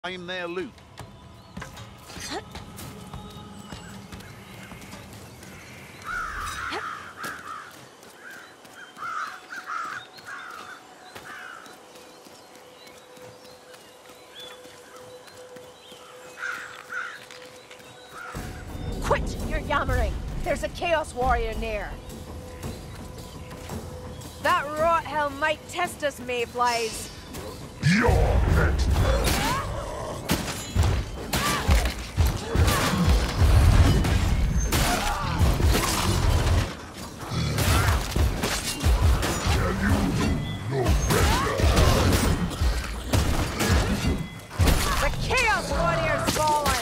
claim their loot. Quit your yammering! There's a Chaos Warrior near. That rot hell might test us, mayflies. You're next. The Chaos Warrior's fallen!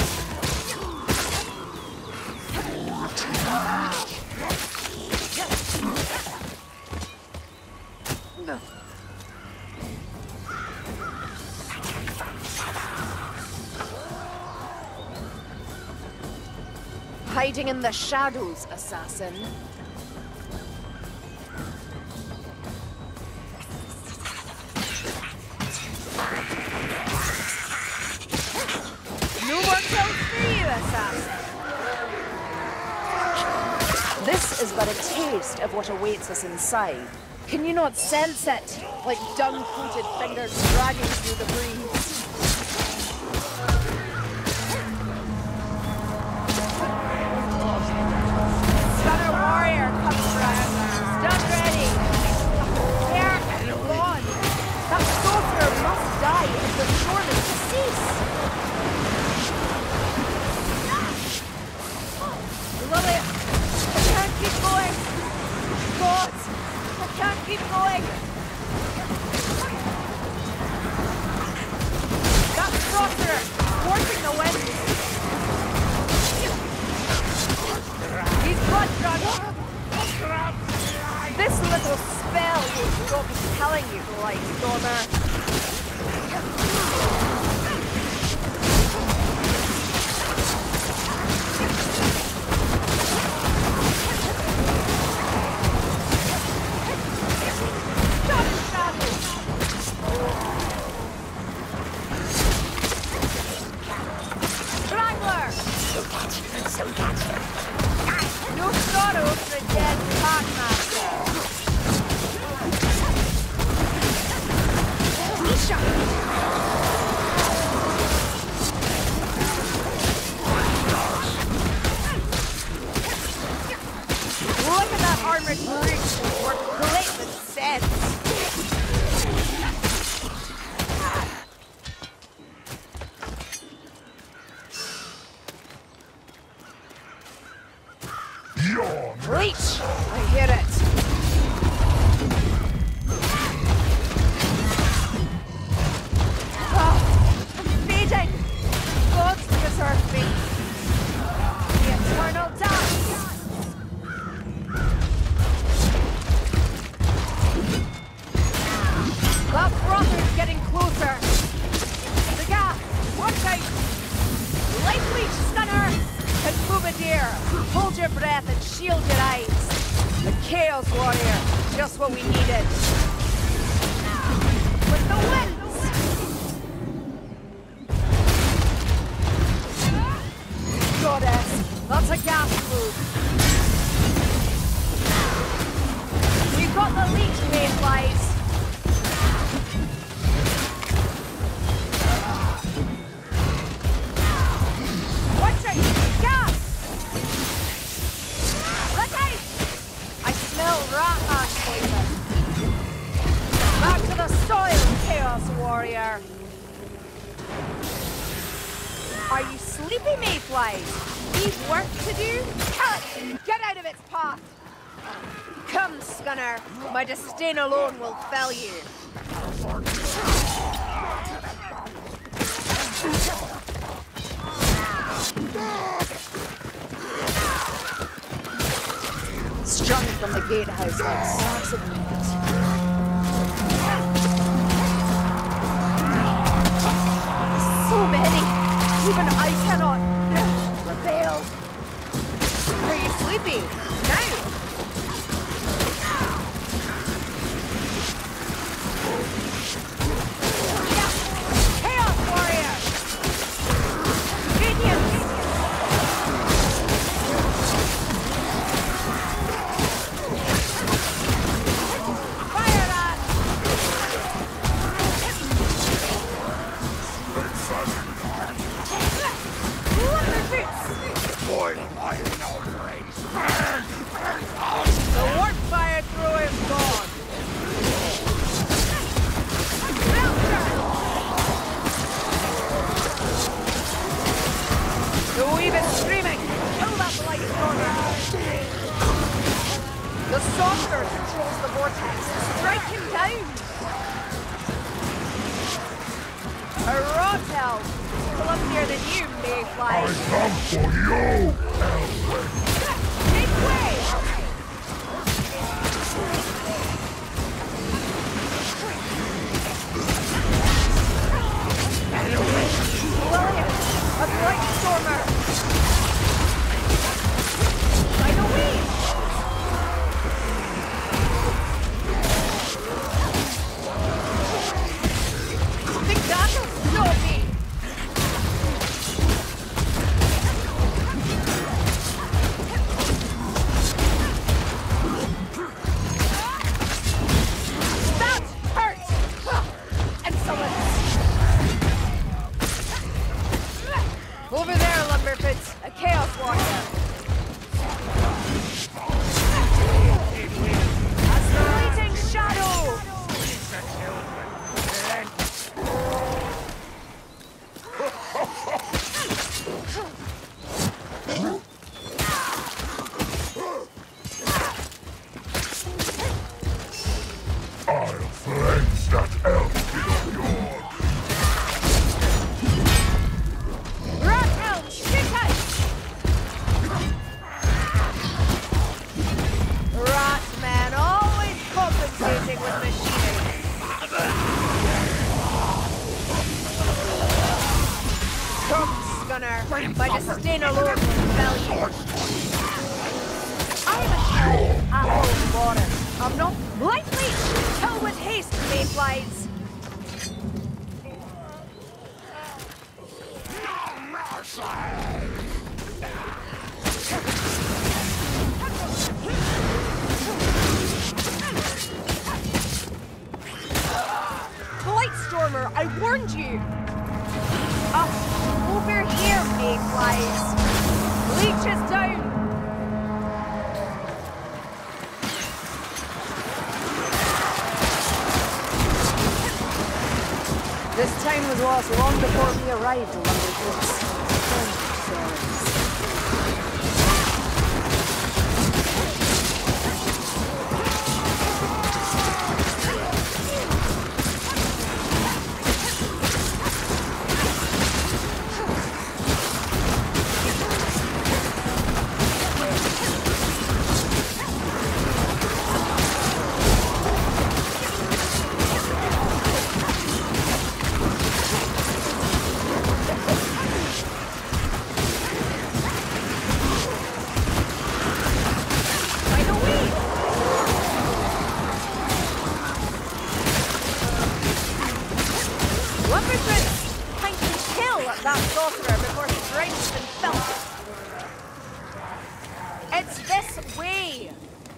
Hiding in the shadows, assassin. No more kills for you, assassin. This is but a taste of what awaits us inside. Can you not sense it? Like dung-coated fingers dragging through the breeze. Stunner warrior comes round. Stun ready. Prepare and run. That sorcerer must die if the storm is to cease. Lily, I can't keep going. God, I can't keep going. That sorcerer forcing the wind. He's blood drunk. This little spell will stop telling you, Lightstormer. No sorrow for a dead Packmaster. Misha! Look at that armored breach. We're great with sense. Leech! I hear it. Oh, I'm fading. Gods preserve me. The eternal dance. That brother's getting closer. The gap. Watch out. Life leech stunner. And Boubadir, hold your breath and shield your eyes. The Chaos Warrior, just what we needed. With the winds! Goddess, that's a gas move. We've got the leech mayflies. Watch it! Gas! Look out! I smell rat ash poison. Back to the soil, Chaos Warrior. Are you sleepy, mayflies? We've work to do? Kill it! Get out of its path! Come, Scunner. My disdain alone will fell you. Strung from the gatehouse like sacks of meat. So many! Even I cannot prevail. Are you sleepy? Now! Chaos Warrior! vortex. Strike him down. A rot elf. Clumsier than you, mayfly. I come for you, Elfin. Make way! William, a bright stormer. By the way. Think that'll stop me. That hurt! Insolence! Over there, Lumberfoots, a Chaos Walker. A fleeting shadow! I'll cleanse that Elfin of yours. Rat elm, shoot out! Rat man, always compensating with machinery. Come, Gunner, by the stain alone will fell you. I am a apple water. I'm not lightly. Kill with haste, mayflies. Blightstormer, I warned you! Up, over here, mayflies! Leech is down! This town was lost long before we arrived, Lumberfoots. Lumberfoots! Time to kill that sorcerer before he drinks and filth. It's this way!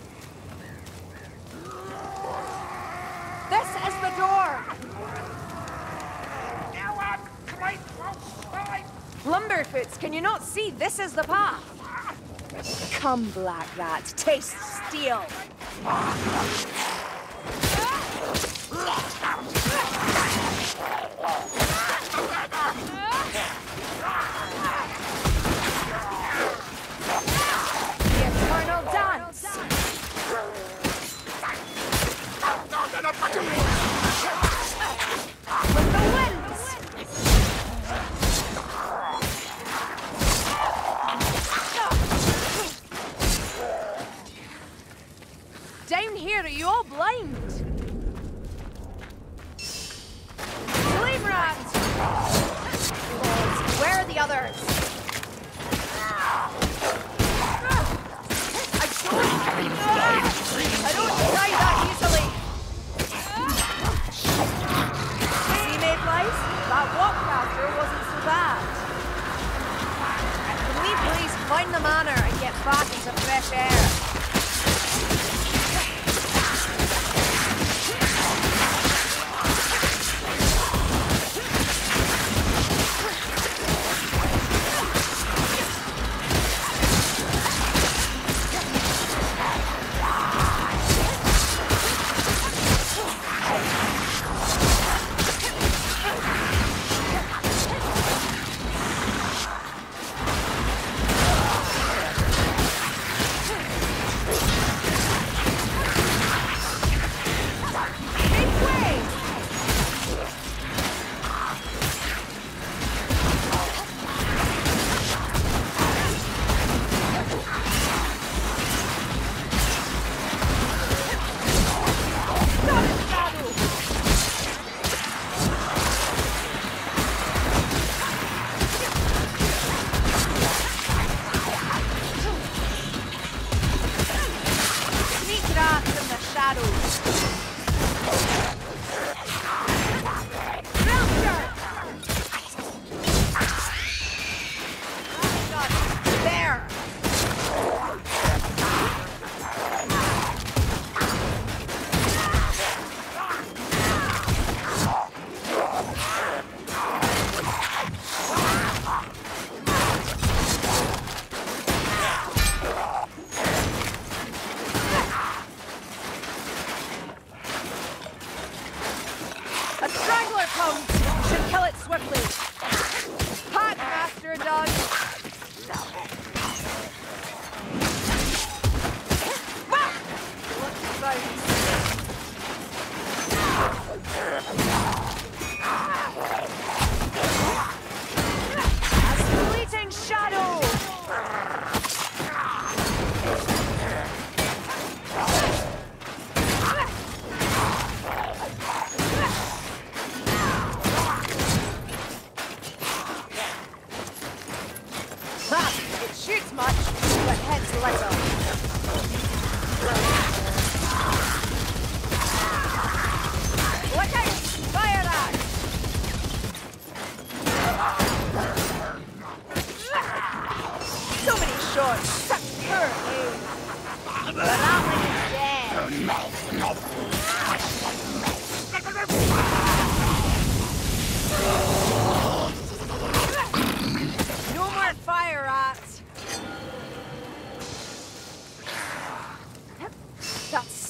This is the door! Lumberfoots, can you not see this is the path? Come, Black Rat, taste steel! The eternal dance! With the winds! Down here, are you all blind? Flame Rat! Where are the others? I don't die that easily! See, mayflies? That walkcaster wasn't so bad. Can we please find the manor and get back into fresh air?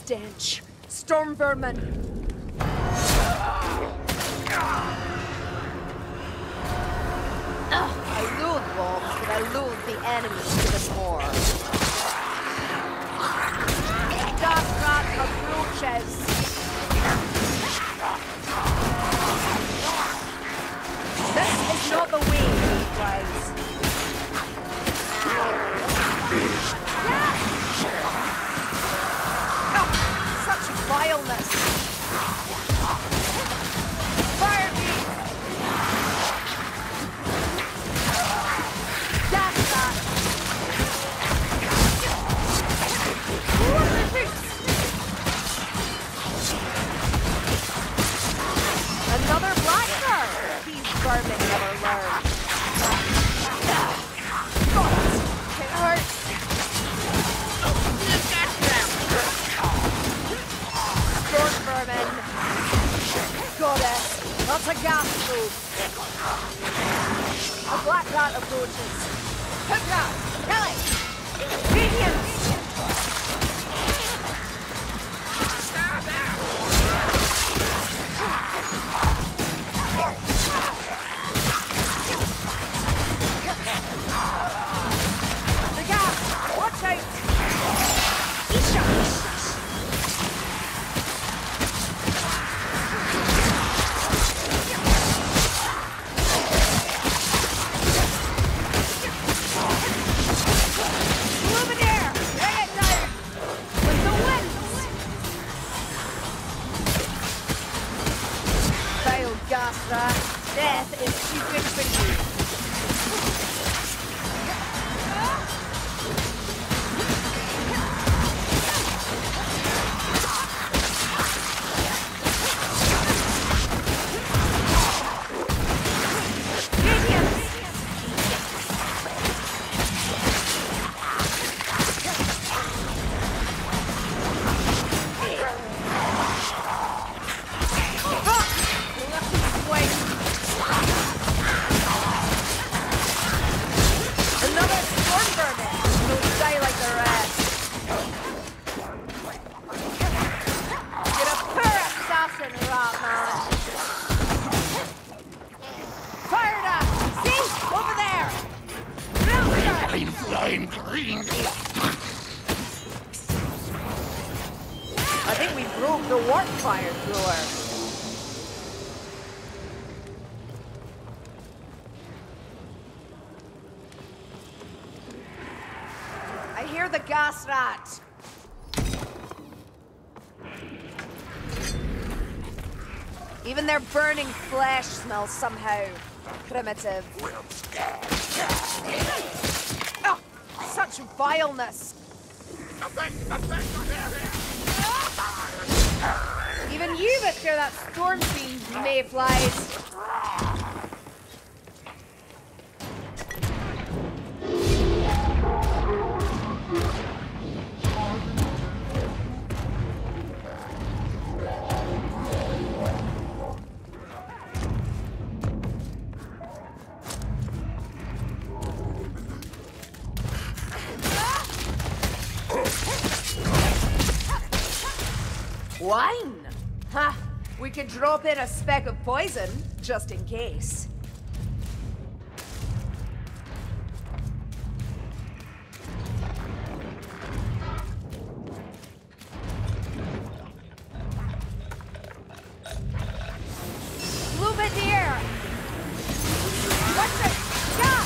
stench. Storm vermin. I loathe bombs, but I loathe the enemies even more. Ghastrat approaches. This is not the way, guys. Oh, such vileness. Fire me! Ghastrat! Another blaster! These vermin never learn. God, it hurts. Storm vermin. Got it. That's a gas probe. A black rat approaches. Hook up! Kill it! Radiance! The gas! Watch out! Isha! Luminaire! Bring it down! With the winds! Failed Ghastrat. Death is too good for you. Another storm vermin! Don't die like the rest. You're a poor assassin, Ratman. Fired up! See? Over there! I'm flying green. I think we broke the warp fire thrower. I hear the Ghastrat. Even their burning flesh smells somehow primitive. Oh, such vileness. Even you must hear that storm fiend, mayflies. Wine? Ha! We could drop in a speck of poison, just in case. Luminier! What's it? Stop!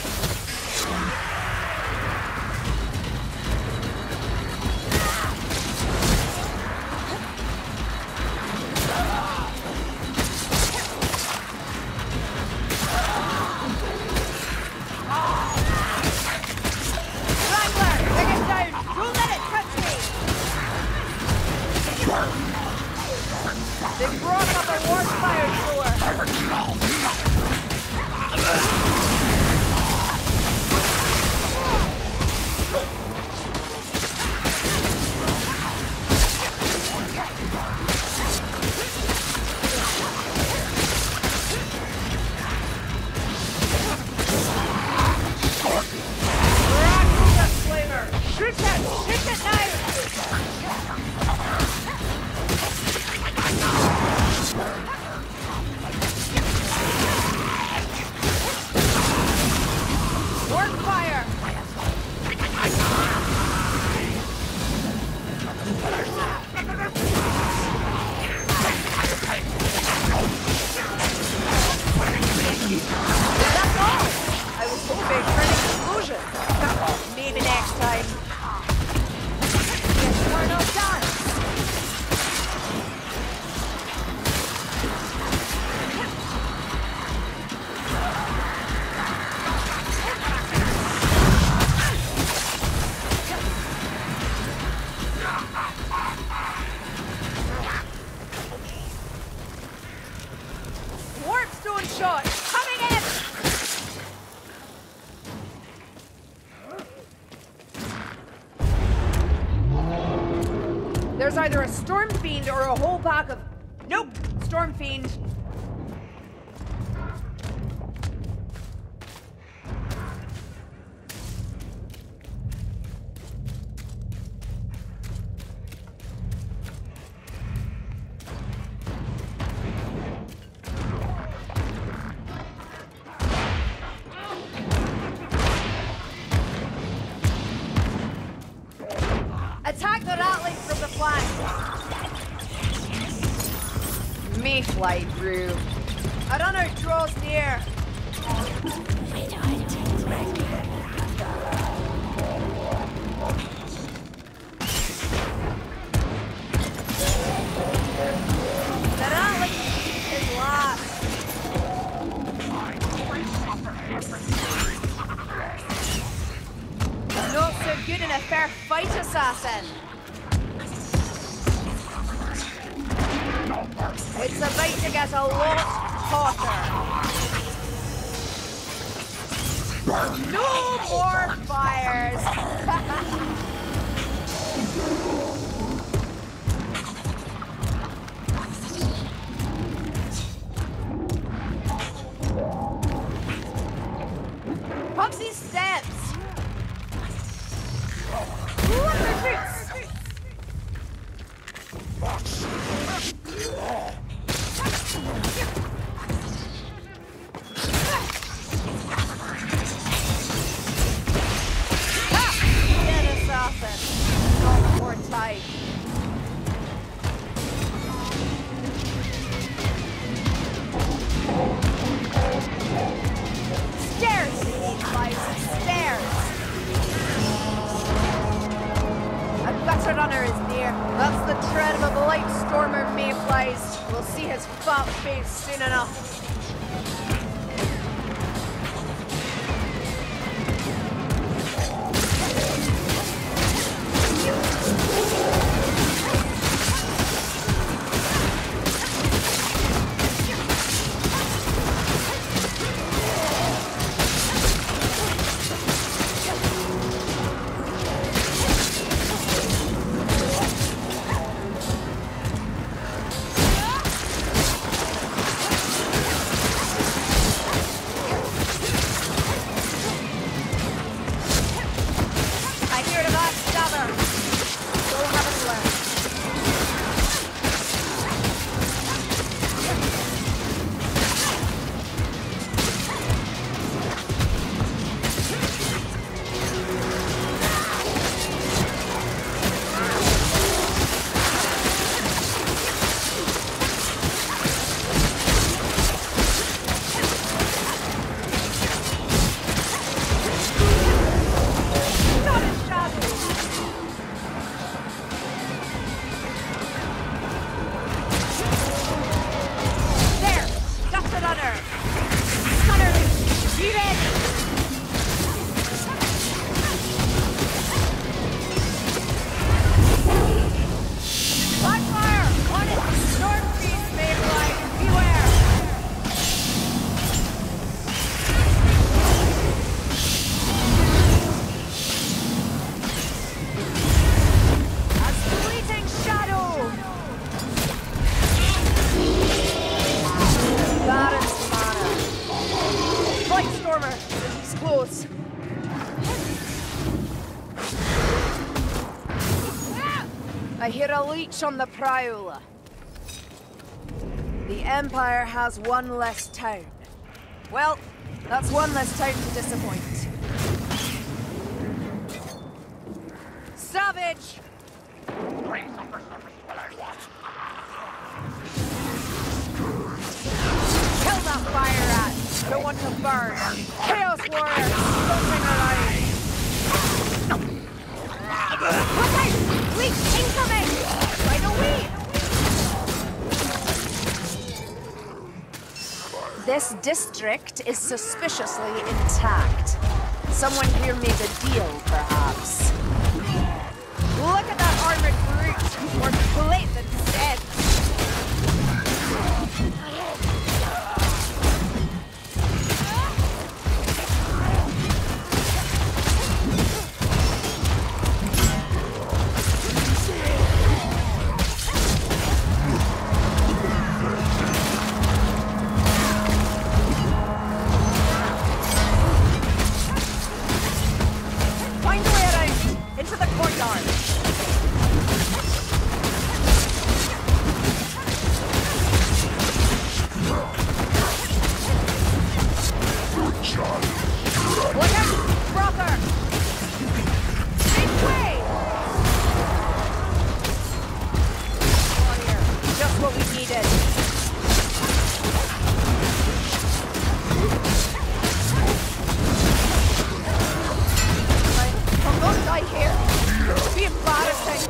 Work fire! That's all! I was hoping for an explosion. Maybe next time. Infernal dance! Warpstone shot coming in! There's either a Storm Fiend or a whole pack of... Nope! Storm Fiend. Attack the Ratling from the flank! Mayfly through. A runner draws near. The Ratling is last. Not so good in a fair fight, assassin. It's about to get a lot hotter. No more fires! Puxy steps! Look at boots! Dead assassin! Not more tight. Stairs! Mayflies! Stairs! A gutter runner is near. That's the tread of a Blight Stormer Mayflies. We'll see his fat face soon enough. I hear a leech on the prowl. The Empire has one less town. Well, that's one less town to disappoint. savage! Kill that fire rat! Don't want to burn! Chaos Warrior! Stomping alive! Look out! Leech incoming! Right away! This district is suspiciously intact. Someone here made a deal, perhaps. Look at that armored brute! More plate than dead! Find a way around! Into the courtyard! Look out, brother! Make way! Warrior, just what we needed. I'm gonna die here. It'll be embarrassing.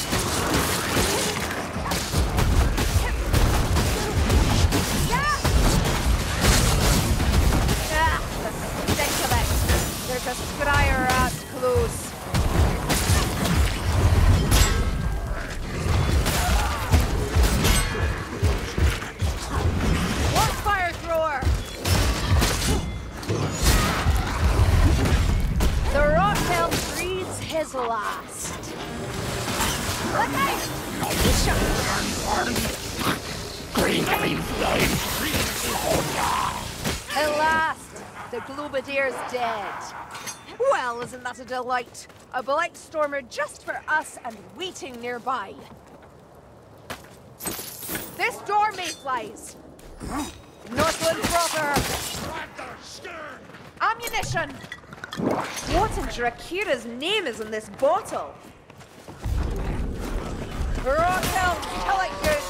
Think of it. There's a scryer rat close. One fire thrower. The rock elf breathes his last. Look out! At last, the Globadier's dead. Well, isn't that a delight? A blight stormer just for us and waiting nearby. This door, mayflies! Northland brother! Ammunition! What in Drakira's name is in this bottle? Rotel, kill it good!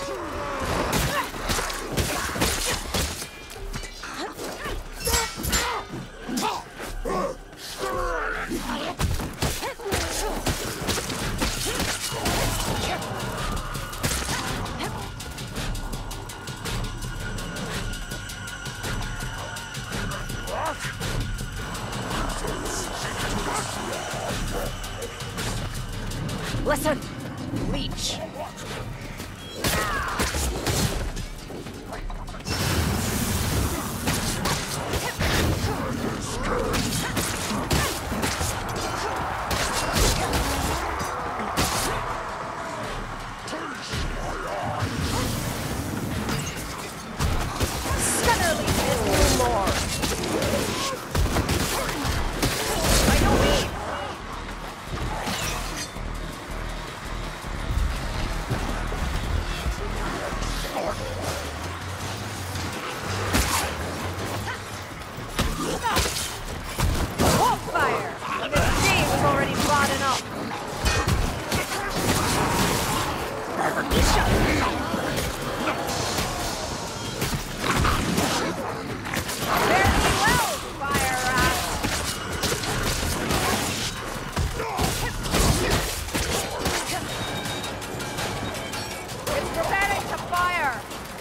Listen, leech. Stunner leech is no more. I know me. Fire! This day was already bad enough. Fare thee well, fire rat! It's preparing to fire!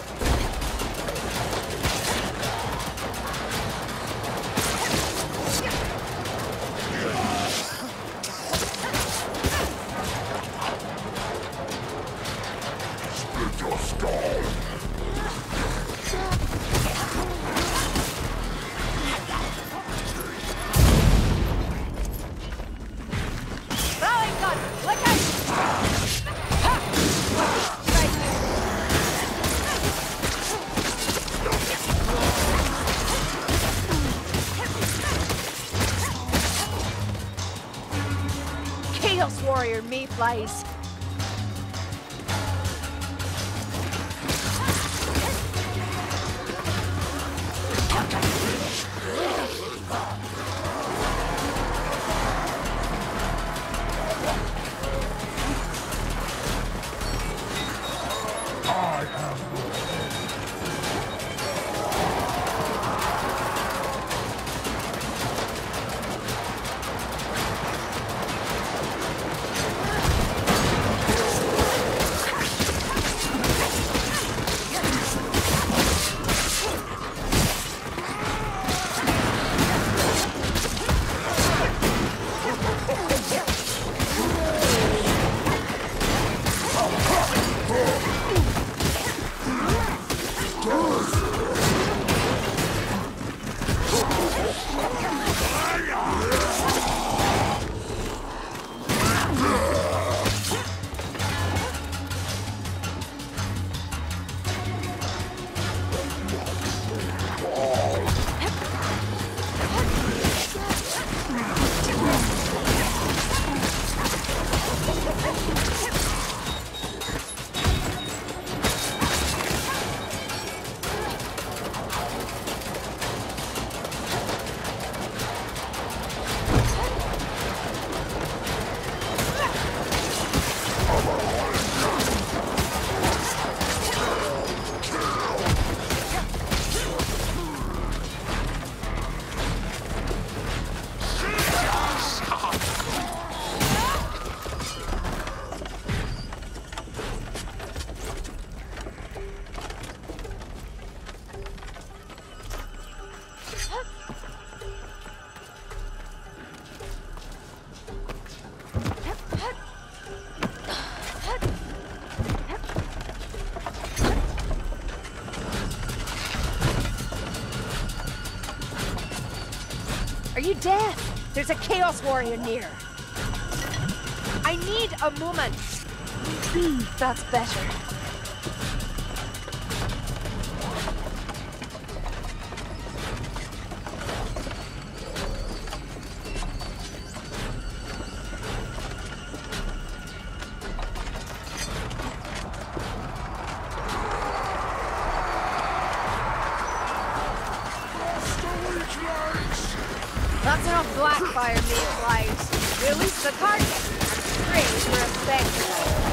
Throwing gun! Look out! Ha! Right. Chaos Warrior mayflies! Are you deaf? There's a Chaos Warrior near. I need a moment. That's better. That's enough Blackfire Mayflies. We release the target. Praise for effect.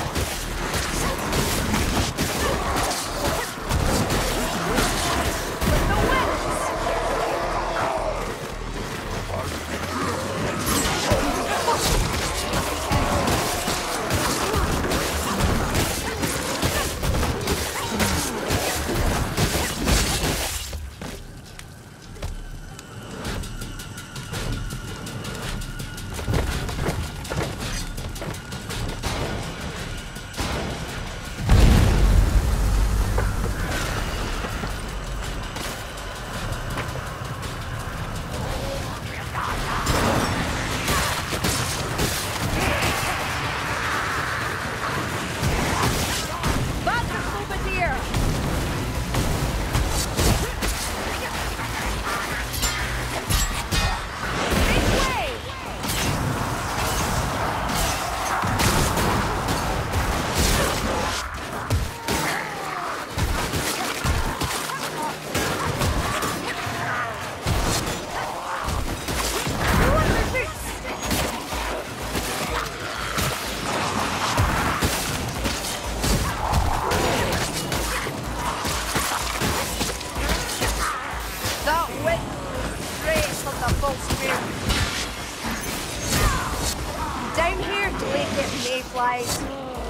Down here to wake up mayflies.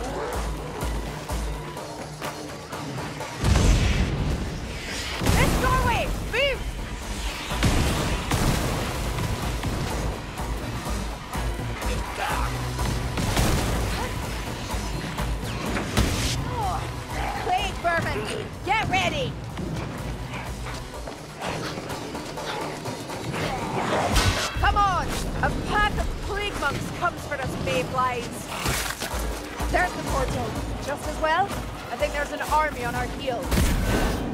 This doorway! Move! Plague vermin! Get ready! Come on! A pack of plague monks comes for us mayflies. There's the portal. Just as well, I think there's an army on our heels.